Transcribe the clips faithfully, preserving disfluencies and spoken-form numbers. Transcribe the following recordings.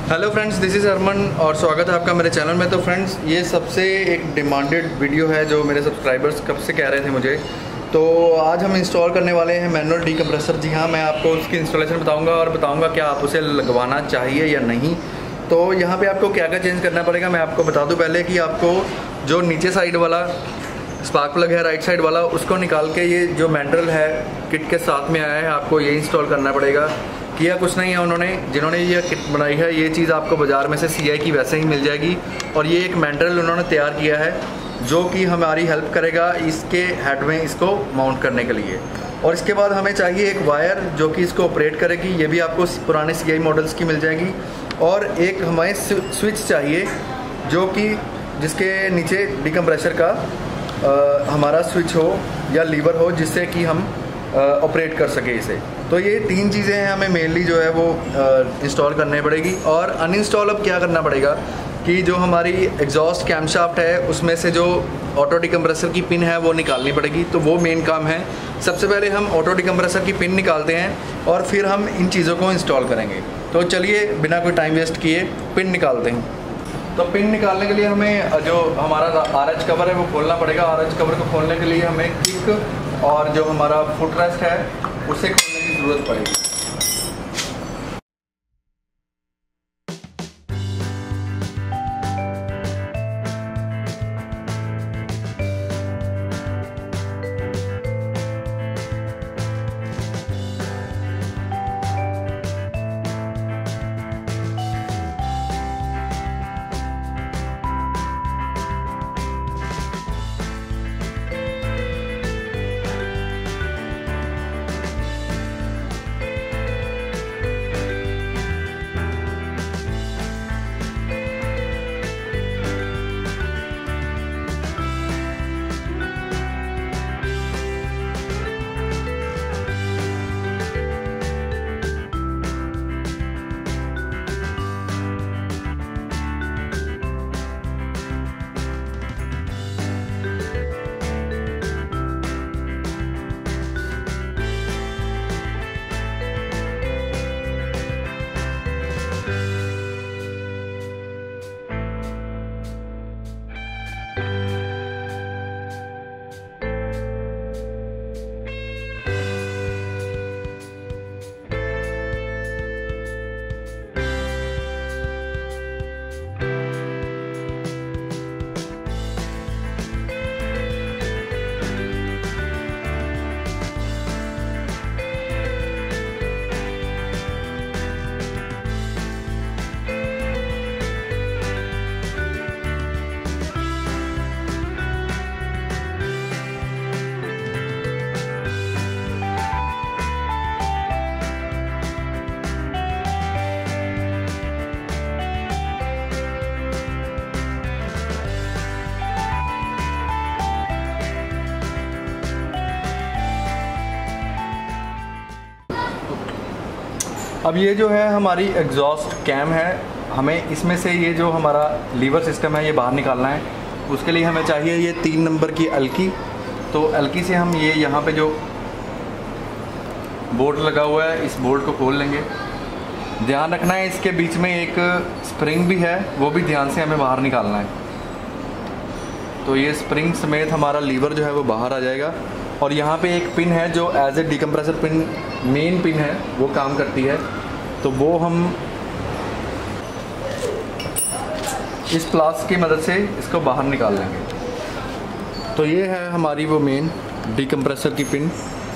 Hello friends, this is Arman और स्वागत है आपका मेरे चैनल में। तो फ्रेंड्स, ये सबसे एक डिमांडेड वीडियो है जो मेरे सब्सक्राइबर्स कब से कह रहे थे मुझे। तो आज हम इंस्टॉल करने वाले हैं मैनुअल डीकम्प्रेसर। जी हाँ, मैं आपको उसकी इंस्टॉलेशन बताऊंगा और बताऊंगा क्या आप उसे लगवाना चाहिए या नहीं। तो यहाँ पे आपको क्या क्या चेंज करना पड़ेगा मैं आपको बता दूँ पहले कि आपको जो नीचे साइड वाला स्पार्क प्लग है राइट साइड वाला, उसको निकाल के ये जो मैनुअल है किट के साथ में आया है आपको ये इंस्टॉल करना पड़ेगा। किया कुछ नहीं है उन्होंने, जिन्होंने ये किट बनाई है ये चीज़ आपको बाज़ार में से सी आई की वैसे ही मिल जाएगी। और ये एक मैनुअल उन्होंने तैयार किया है जो कि हमारी हेल्प करेगा इसके हेड में इसको माउंट करने के लिए। और इसके बाद हमें चाहिए एक वायर जो कि इसको ऑपरेट करेगी, ये भी आपको पुराने सी आई मॉडल्स की मिल जाएगी। और एक हमें स्विच चाहिए जो कि जिसके नीचे डीकम्प्रेसर का आ, हमारा स्विच हो या लीवर हो जिससे कि हम ऑपरेट कर सके इसे। तो ये तीन चीज़ें हैं हमें मेनली जो है वो इंस्टॉल करने पड़ेगी। और अनइंस्टॉल अब क्या करना पड़ेगा कि जो हमारी एग्जॉस्ट कैमशाफ्ट है उसमें से जो ऑटो डीकम्प्रेसर की पिन है वो निकालनी पड़ेगी। तो वो मेन काम है। सबसे पहले हम ऑटो डीकम्प्रेसर की पिन निकालते हैं और फिर हम इन चीज़ों को इंस्टॉल करेंगे। तो चलिए बिना कोई टाइम वेस्ट किए पिन निकालते हैं। तो पिन निकालने के लिए हमें जो हमारा आर एच कवर है वो खोलना पड़ेगा। आर एच कवर को खोलने के लिए हमें किक और जो हमारा फुट रेस्ट है उसे खोलने की ज़रूरत पड़ेगी। अब ये जो है हमारी एग्जॉस्ट कैम है, हमें इसमें से ये जो हमारा लीवर सिस्टम है ये बाहर निकालना है। उसके लिए हमें चाहिए ये तीन नंबर की अलकी। तो अलकी से हम ये यहाँ पे जो बोल्ट लगा हुआ है इस बोल्ट को खोल लेंगे। ध्यान रखना है इसके बीच में एक स्प्रिंग भी है, वो भी ध्यान से हमें बाहर निकालना है। तो ये स्प्रिंग समेत हमारा लीवर जो है वो बाहर आ जाएगा। और यहाँ पे एक पिन है जो as a decompressor pin main pin है, वो काम करती है। तो वो हम इस प्लास की मदद से इसको बाहर निकाल लेंगे। तो ये है हमारी वो मेन डीकम्प्रेसर की पिन।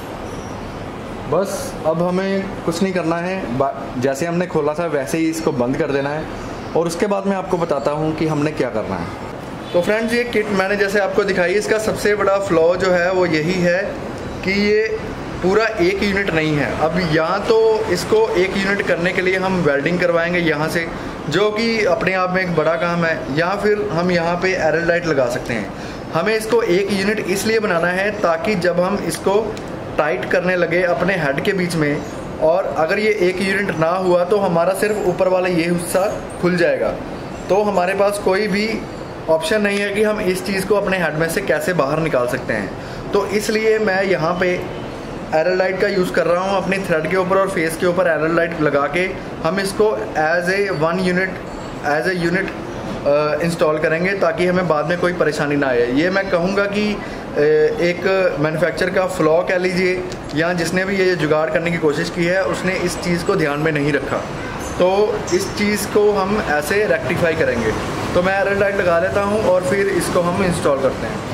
बस अब हमें कुछ नहीं करना है, जैसे हमने खोला था वैसे ही इसको बंद कर देना है। और उसके बाद मैं आपको बताता हूँ कि हमने क्या करना है। तो फ्रेंड्स, ये किट मैंने जैसे आपको दिखाई, इसका सबसे बड़ा फ्लॉ जो है वो यही है कि ये पूरा एक यूनिट नहीं है। अब यहाँ तो इसको एक यूनिट करने के लिए हम वेल्डिंग करवाएंगे यहाँ से, जो कि अपने आप में एक बड़ा काम है। या फिर हम यहाँ पे एरल लाइट लगा सकते हैं। हमें इसको एक यूनिट इसलिए बनाना है ताकि जब हम इसको टाइट करने लगे अपने हेड के बीच में, और अगर ये एक यूनिट ना हुआ तो हमारा सिर्फ ऊपर वाला ये हिस्सा खुल जाएगा। तो हमारे पास कोई भी ऑप्शन नहीं है कि हम इस चीज़ को अपने हेड में से कैसे बाहर निकाल सकते हैं। तो इसलिए मैं यहाँ पे एरल लाइट का यूज़ कर रहा हूँ अपनी थ्रेड के ऊपर और फेस के ऊपर एरल लाइट लगा के हम इसको as a one unit as a unit install करेंगे ताकि हमें बाद में कोई परेशानी ना आए। ये मैं कहूँगा कि एक मैन्युफैक्चर का फ्लॉ कह लीजिए, या जिसने भी ये जुगाड़ करने की कोशिश की है उसने इस चीज़ को ध्यान में नहीं रखा, तो इस चीज़ को हम ऐसे रेक्टिफाई करेंगे। तो मैं एरल लाइट लगा लेता हूँ और फिर इसको हम इंस्टॉल करते हैं।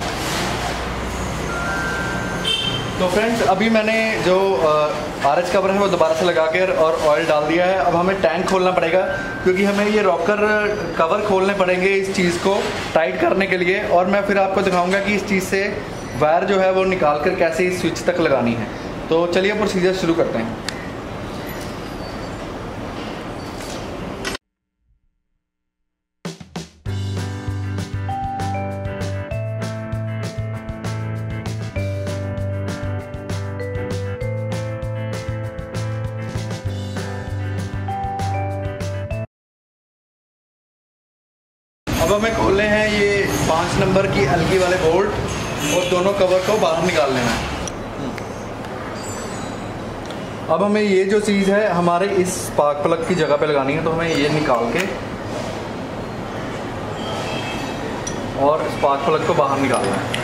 तो फ्रेंड्स, अभी मैंने जो आर एच कवर है वो दोबारा से लगा कर और ऑयल डाल दिया है। अब हमें टैंक खोलना पड़ेगा क्योंकि हमें ये रॉकर कवर खोलने पड़ेंगे इस चीज़ को टाइट करने के लिए, और मैं फिर आपको दिखाऊंगा कि इस चीज़ से वायर जो है वो निकाल कर कैसे इस स्विच तक लगानी है। तो चलिए प्रोसीजर शुरू करते हैं। अब हमें खोलने हैं ये पाँच नंबर की हल्की वाले बोल्ट और दोनों कवर को बाहर निकाल लेना है। अब हमें ये जो चीज़ है हमारे इस स्पार्क प्लग की जगह पे लगानी है, तो हमें ये निकाल के और स्पार्क प्लग को बाहर निकालना है।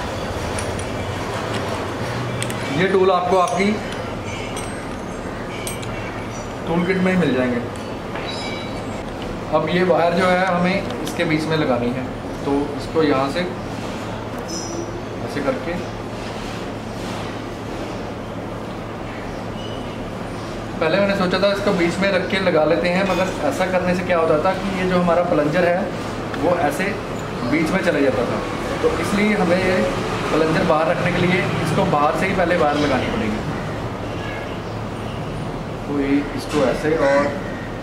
ये टूल आपको आपकी टूल किट में ही मिल जाएंगे। अब ये वायर जो है हमें इसके बीच में लगानी है, तो इसको यहाँ से ऐसे करके पहले मैंने सोचा था इसको बीच में रख के लगा लेते हैं, मगर ऐसा करने से क्या होता था कि ये जो हमारा प्लंजर है वो ऐसे बीच में चले जाता था, तो इसलिए हमें ये प्लंजर बाहर रखने के लिए इसको बाहर से ही पहले वायर लगानी पड़ेगी। तो ये इसको ऐसे, और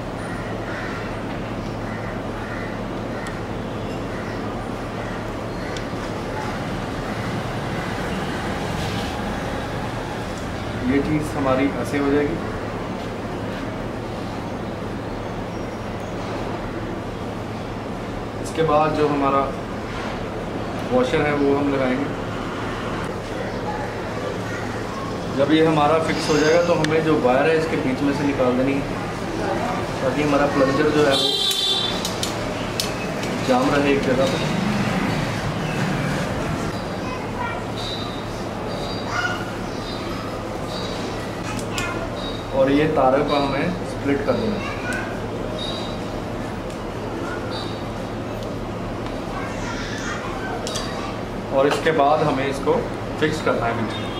ये चीज़ हमारी ऐसे हो जाएगी। इसके बाद जो हमारा वॉशर है वो हम लगाएंगे। जब ये हमारा फिक्स हो जाएगा तो हमें जो वायर है इसके बीच में से निकाल देनी है ताकि हमारा प्लंजर जो है वो जाम रहे एक जगह पर। और ये तारों को हमें स्प्लिट कर देना है। और इसके बाद हमें इसको फिक्स करना है बीच में।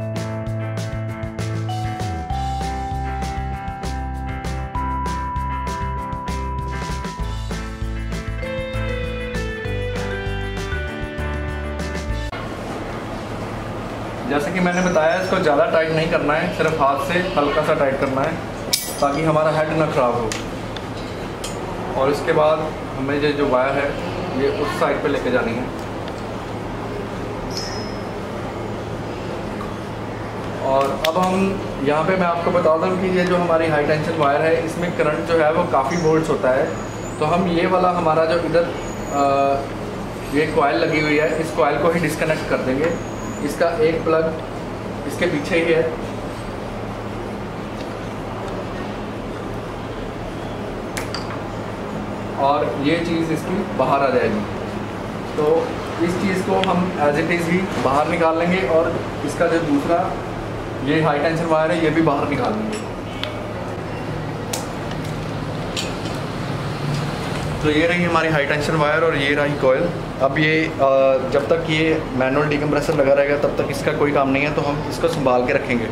जैसे कि मैंने बताया, इसको ज़्यादा टाइट नहीं करना है, सिर्फ हाथ से हल्का सा टाइट करना है ताकि हमारा हेड ना ख़राब हो। और इसके बाद हमें ये जो वायर है ये उस साइड पे लेके जानी है। और अब हम यहाँ पे मैं आपको बता दूँ कि ये जो हमारी हाई टेंशन वायर है इसमें करंट जो है वो काफ़ी वोल्ट्स होता है। तो हम ये वाला हमारा जो इधर ये कॉइल लगी हुई है, इस कॉइल को ही डिस्कनेक्ट कर देंगे। इसका एक प्लग इसके पीछे ही है, और ये चीज़ इसकी बाहर आ जाएगी। तो इस चीज़ को हम एज इट इज़ ही बाहर निकाल लेंगे, और इसका जो दूसरा ये हाई टेंशन वायर है ये भी बाहर निकाल लेंगे। तो ये रही हमारी हाई टेंशन वायर और ये रही कॉइल। अब ये जब तक ये मैनुअल डीकम्प्रेसर लगा रहेगा तब तक इसका कोई काम नहीं है, तो हम इसको संभाल के रखेंगे।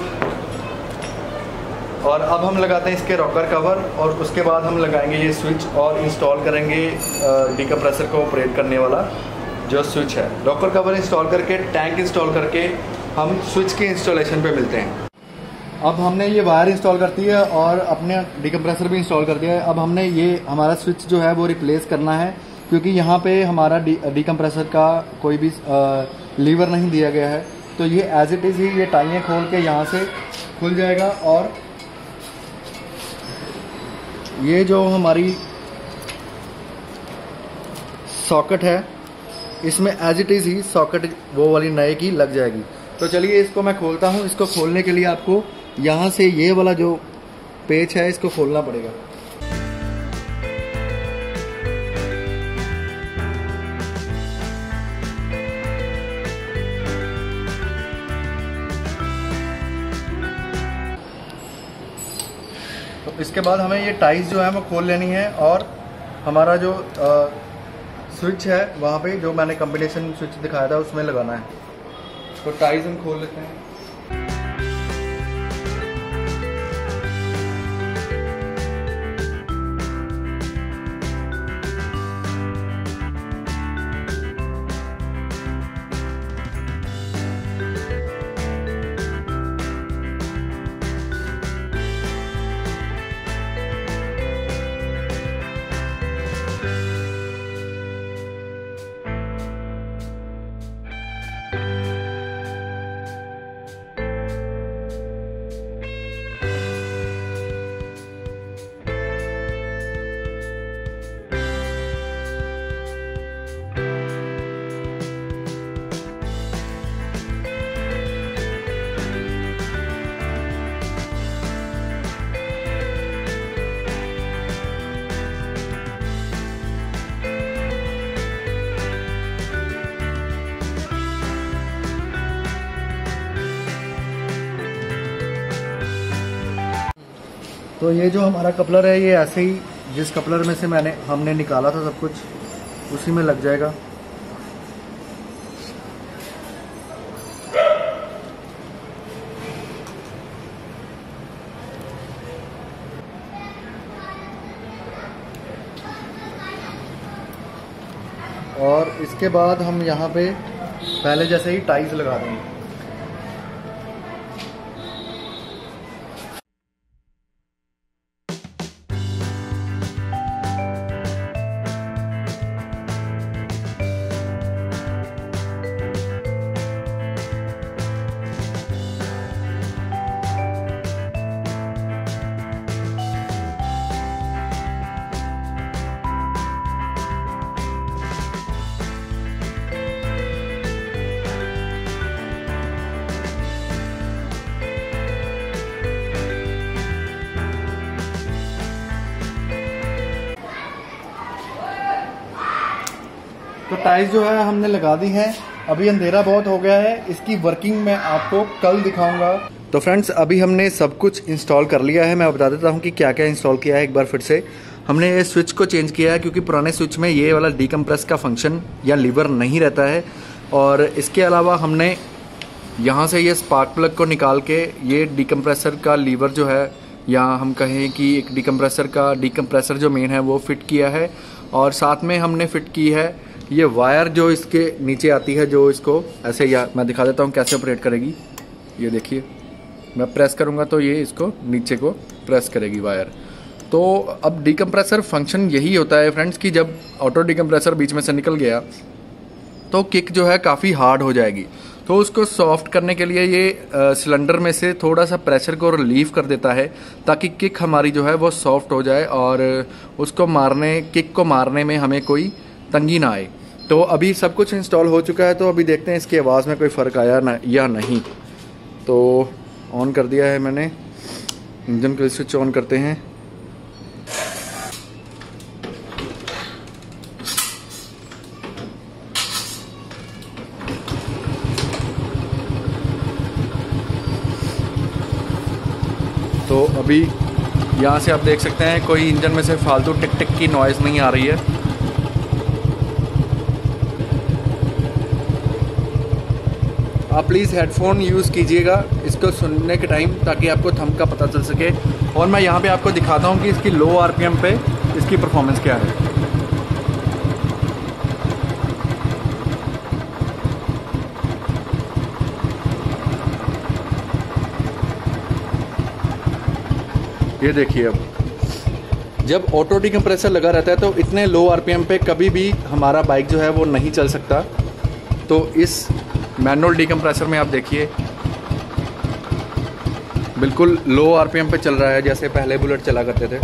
और अब हम लगाते हैं इसके रॉकर कवर, और उसके बाद हम लगाएंगे ये स्विच और इंस्टॉल करेंगे डीकम्प्रेसर को ऑपरेट करने वाला जो स्विच है। रॉकर कवर इंस्टॉल करके, टैंक इंस्टॉल करके हम स्विच के इंस्टॉलेशन पे मिलते हैं। अब हमने ये वायर इंस्टॉल कर दी है और अपने डीकम्प्रेसर भी इंस्टॉल कर दिया है। अब हमने ये हमारा स्विच जो है वो रिप्लेस करना है, क्योंकि यहाँ पे हमारा डीकम्प्रेसर का कोई भी लीवर नहीं दिया गया है। तो ये एज इट इज़ ही ये टाइयाँ खोल के यहाँ से खुल जाएगा, और ये जो हमारी सॉकेट है इसमें एज इट इज़ ही सॉकेट वो वाली नए की लग जाएगी। तो चलिए इसको मैं खोलता हूँ। इसको खोलने के लिए आपको यहाँ से ये वाला जो पेच है इसको खोलना पड़ेगा। तो इसके बाद हमें ये टाइज जो है वो खोल लेनी है और हमारा जो आ, स्विच है वहाँ पे जो मैंने कॉम्बिनेशन स्विच दिखाया था उसमें लगाना है। तो टाइज हम खोल लेते हैं। तो ये जो हमारा कपलर है ये ऐसे ही जिस कपलर में से मैंने हमने निकाला था सब कुछ उसी में लग जाएगा। और इसके बाद हम यहाँ पे पहले जैसे ही टाइज लगा देंगे। तो टाइल्स जो है हमने लगा दी है। अभी अंधेरा बहुत हो गया है, इसकी वर्किंग मैं आपको कल दिखाऊंगा। तो फ्रेंड्स अभी हमने सब कुछ इंस्टॉल कर लिया है। मैं बता देता हूँ कि क्या क्या इंस्टॉल किया है एक बार फिर से। हमने ये स्विच को चेंज किया है क्योंकि पुराने स्विच में ये वाला डीकम्प्रेस का फंक्शन या लीवर नहीं रहता है। और इसके अलावा हमने यहाँ से ये स्पार्क प्लग को निकाल के ये डीकम्प्रेसर का लीवर जो है, या हम कहें कि एक डीकम्प्रेसर का डीकम्प्रेसर जो मेन है वो फिट किया है। और साथ में हमने फिट की है ये वायर जो इसके नीचे आती है, जो इसको ऐसे, या मैं दिखा देता हूँ कैसे ऑपरेट करेगी। ये देखिए, मैं प्रेस करूँगा तो ये इसको नीचे को प्रेस करेगी वायर। तो अब डीकम्प्रेसर फंक्शन यही होता है फ्रेंड्स कि जब ऑटो डीकम्प्रेसर बीच में से निकल गया तो किक जो है काफ़ी हार्ड हो जाएगी। तो उसको सॉफ्ट करने के लिए ये सिलेंडर में से थोड़ा सा प्रेशर को रिलीव कर देता है ताकि किक हमारी जो है वो सॉफ्ट हो जाए और उसको मारने किक को मारने में हमें कोई तंगी ना आए। तो अभी सब कुछ इंस्टॉल हो चुका है। तो अभी देखते हैं इसकी आवाज़ में कोई फ़र्क आया ना या नहीं। तो ऑन कर दिया है मैंने, इंजन का स्विच ऑन करते हैं। तो अभी यहाँ से आप देख सकते हैं कोई इंजन में से फालतू टिक टिक की नॉइज़ नहीं आ रही है। आप प्लीज़ हेडफोन यूज़ कीजिएगा इसको सुनने के टाइम ताकि आपको थंब का पता चल सके। और मैं यहाँ पे आपको दिखाता हूँ कि इसकी लो आरपीएम पे इसकी परफॉर्मेंस क्या है। ये देखिए, अब जब ऑटो डीकम्प्रेसर लगा रहता है तो इतने लो आरपीएम पे कभी भी हमारा बाइक जो है वो नहीं चल सकता। तो इस मैनुअल डीकम्प्रेसर में आप देखिए बिल्कुल लो आरपीएम पे चल रहा है जैसे पहले बुलेट चला करते थे।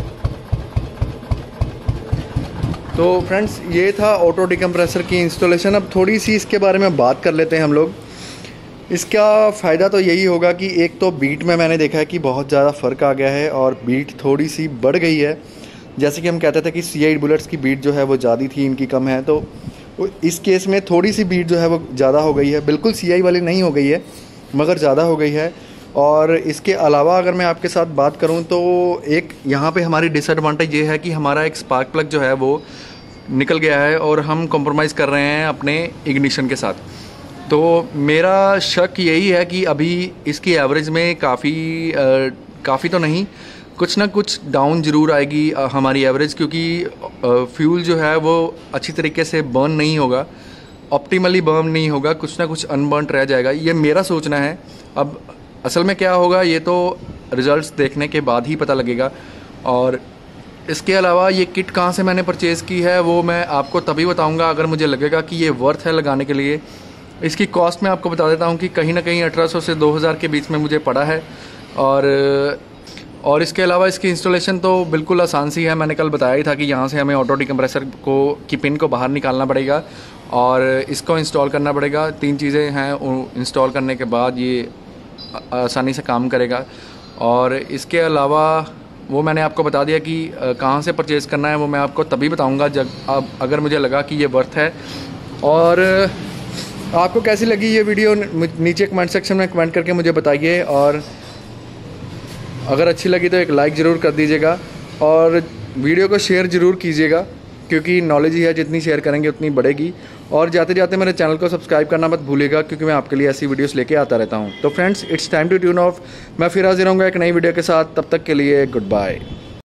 तो फ्रेंड्स ये था ऑटो डीकम्प्रेसर की इंस्टॉलेशन। अब थोड़ी सी इसके बारे में बात कर लेते हैं हम लोग इसका फ़ायदा तो यही होगा कि एक तो बीट में मैंने देखा है कि बहुत ज़्यादा फ़र्क आ गया है और बीट थोड़ी सी बढ़ गई है। जैसे कि हम कहते थे कि सी आई बुलेट्स की बीट जो है वो ज़्यादा थी, इनकी कम है, तो इस केस में थोड़ी सी बीट जो है वो ज़्यादा हो गई है। बिल्कुल सी आई वाली नहीं हो गई है मगर ज़्यादा हो गई है। और इसके अलावा अगर मैं आपके साथ बात करूं तो एक यहाँ पे हमारी डिसएडवांटेज ये है कि हमारा एक स्पार्क प्लग जो है वो निकल गया है और हम कॉम्प्रोमाइज़ कर रहे हैं अपने इग्निशन के साथ। तो मेरा शक यही है कि अभी इसकी एवरेज में काफ़ी काफ़ी तो नहीं, कुछ ना कुछ डाउन ज़रूर आएगी हमारी एवरेज, क्योंकि फ्यूल जो है वो अच्छी तरीके से बर्न नहीं होगा, ऑप्टिमली बर्न नहीं होगा, कुछ ना कुछ अनबर्न रह जाएगा। ये मेरा सोचना है। अब असल में क्या होगा ये तो रिज़ल्ट्स देखने के बाद ही पता लगेगा। और इसके अलावा ये किट कहाँ से मैंने परचेज़ की है वो मैं आपको तभी बताऊंगा अगर मुझे लगेगा कि ये वर्थ है लगाने के लिए। इसकी कॉस्ट मैं आपको बता देता हूँ कि कहीं ना कहीं अठारह सौ से दो हज़ार के बीच में मुझे पड़ा है। और और इसके अलावा इसकी इंस्टॉलेशन तो बिल्कुल आसान सी है। मैंने कल बताया ही था कि यहाँ से हमें ऑटो डिकम्प्रेसर को की पिन को बाहर निकालना पड़ेगा और इसको इंस्टॉल करना पड़ेगा। तीन चीज़ें हैं, इंस्टॉल करने के बाद ये आसानी से काम करेगा। और इसके अलावा वो मैंने आपको बता दिया कि कहाँ से परचेज़ करना है, वो मैं आपको तभी बताऊँगा जब अब अगर मुझे लगा कि ये वर्थ है। और आपको कैसी लगी ये वीडियो नीचे कमेंट सेक्शन में कमेंट करके मुझे बताइए। और अगर अच्छी लगी तो एक लाइक ज़रूर कर दीजिएगा और वीडियो को शेयर ज़रूर कीजिएगा, क्योंकि नॉलेज ही है, जितनी शेयर करेंगे उतनी बढ़ेगी। और जाते जाते मेरे चैनल को सब्सक्राइब करना मत भूलिएगा, क्योंकि मैं आपके लिए ऐसी वीडियोस लेके आता रहता हूँ। तो friends, it's time to tune off. मैं फिर हाजिर होऊंगा एक नई वीडियो के साथ। तब तक के लिए गुड बाय।